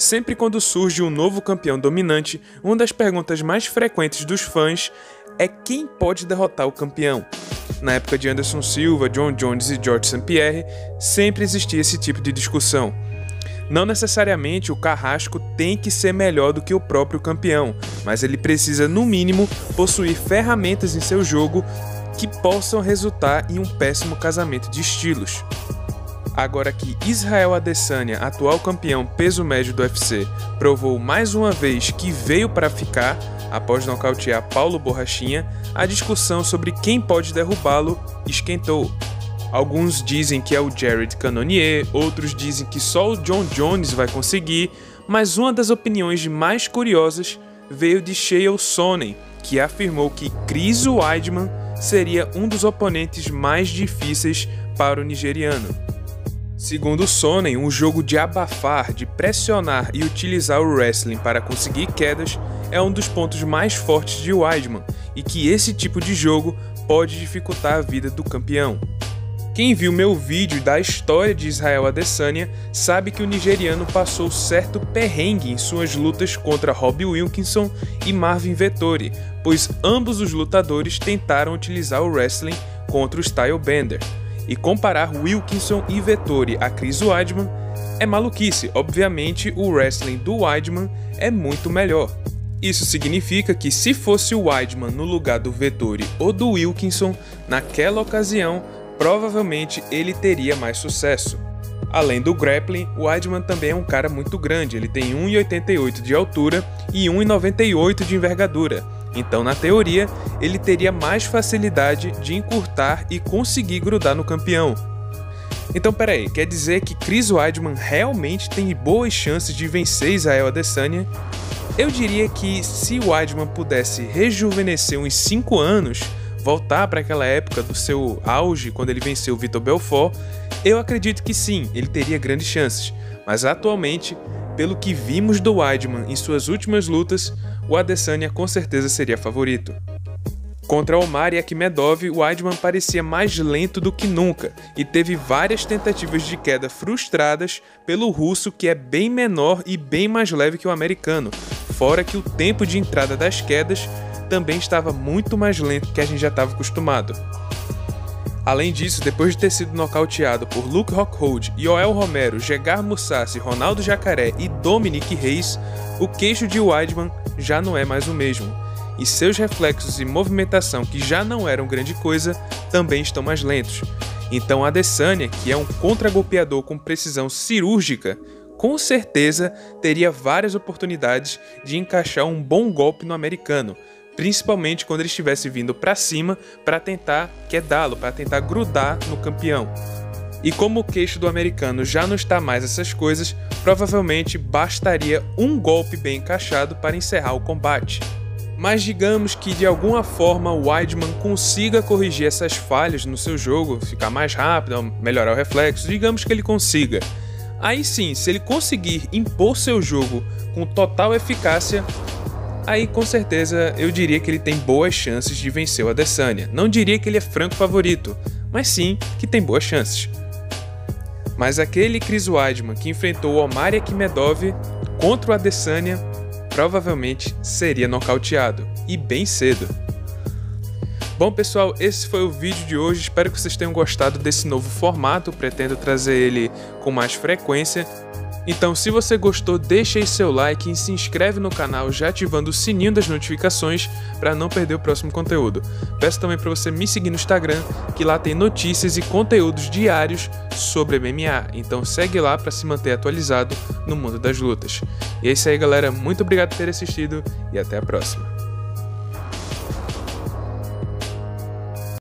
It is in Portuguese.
Sempre quando surge um novo campeão dominante, uma das perguntas mais frequentes dos fãs é quem pode derrotar o campeão. Na época de Anderson Silva, Jon Jones e Georges St-Pierre, sempre existia esse tipo de discussão. Não necessariamente o carrasco tem que ser melhor do que o próprio campeão, mas ele precisa, no mínimo, possuir ferramentas em seu jogo que possam resultar em um péssimo casamento de estilos. Agora que Israel Adesanya, atual campeão peso médio do UFC, provou mais uma vez que veio para ficar após nocautear Paulo Borrachinha, a discussão sobre quem pode derrubá-lo esquentou. Alguns dizem que é o Jared Cannonier, outros dizem que só o Jon Jones vai conseguir, mas uma das opiniões mais curiosas veio de Chael Sonnen, que afirmou que Chris Weidman seria um dos oponentes mais difíceis para o nigeriano. Segundo Sonnen, um jogo de abafar, de pressionar e utilizar o wrestling para conseguir quedas é um dos pontos mais fortes de Weidman e que esse tipo de jogo pode dificultar a vida do campeão. Quem viu meu vídeo da história de Israel Adesanya sabe que o nigeriano passou certo perrengue em suas lutas contra Robbie Wilkinson e Marvin Vettori, pois ambos os lutadores tentaram utilizar o wrestling contra o Stylebender. E comparar Wilkinson e Vettori a Chris Weidman é maluquice, obviamente o wrestling do Weidman é muito melhor. Isso significa que se fosse o Weidman no lugar do Vettori ou do Wilkinson, naquela ocasião, provavelmente ele teria mais sucesso. Além do grappling, o Weidman também é um cara muito grande, ele tem 1,88 de altura e 1,98 de envergadura. Então, na teoria, ele teria mais facilidade de encurtar e conseguir grudar no campeão. Então, peraí, quer dizer que Chris Weidman realmente tem boas chances de vencer Israel Adesanya? Eu diria que se Weidman pudesse rejuvenescer uns 5 anos, voltar para aquela época do seu auge, quando ele venceu o Vitor Belfort, eu acredito que sim, ele teria grandes chances. Mas atualmente, pelo que vimos do Weidman em suas últimas lutas, o Adesanya com certeza seria favorito. Contra Omar e Akhmedov, o Weidman parecia mais lento do que nunca e teve várias tentativas de queda frustradas pelo russo, que é bem menor e bem mais leve que o americano, fora que o tempo de entrada das quedas também estava muito mais lento que a gente já estava acostumado. Além disso, depois de ter sido nocauteado por Luke Rockhold, Yoel Romero, Gegard Mousasi, Ronaldo Jacaré e Dominic Reis, o queixo de Weidman já não é mais o mesmo, e seus reflexos e movimentação, que já não eram grande coisa, também estão mais lentos. Então Adesanya, que é um contragolpeador com precisão cirúrgica, com certeza teria várias oportunidades de encaixar um bom golpe no americano, principalmente quando ele estivesse vindo para cima para tentar quedá-lo, para tentar grudar no campeão. E como o queixo do americano já não está mais essas coisas, provavelmente bastaria um golpe bem encaixado para encerrar o combate. Mas digamos que de alguma forma o Weidman consiga corrigir essas falhas no seu jogo, ficar mais rápido, melhorar o reflexo, digamos que ele consiga. Aí sim, se ele conseguir impor seu jogo com total eficácia, aí com certeza eu diria que ele tem boas chances de vencer o Adesanya. Não diria que ele é franco favorito, mas sim que tem boas chances. Mas aquele Chris Weidman que enfrentou Omar Akhmedov contra o Adesanya provavelmente seria nocauteado, e bem cedo. Bom pessoal, esse foi o vídeo de hoje, espero que vocês tenham gostado desse novo formato, pretendo trazer ele com mais frequência. Então, se você gostou, deixa aí seu like e se inscreve no canal já ativando o sininho das notificações para não perder o próximo conteúdo. Peço também para você me seguir no Instagram, que lá tem notícias e conteúdos diários sobre MMA. Então segue lá para se manter atualizado no mundo das lutas. E é isso aí galera, muito obrigado por ter assistido e até a próxima.